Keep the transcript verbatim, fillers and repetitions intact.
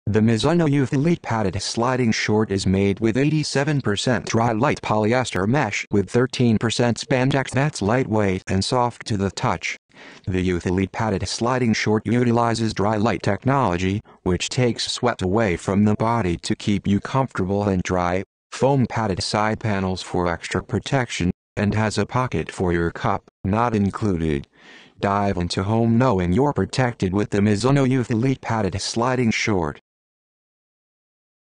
The Mizuno Youth Elite Padded Sliding Short is made with eighty-seven percent dry light polyester mesh with thirteen percent spandex that's lightweight and soft to the touch. The Youth Elite Padded Sliding Short utilizes dry light technology, which takes sweat away from the body to keep you comfortable and dry, foam padded side panels for extra protection, and has a pocket for your cup, not included. Dive into home knowing you're protected with the Mizuno Youth Elite Padded Sliding Short.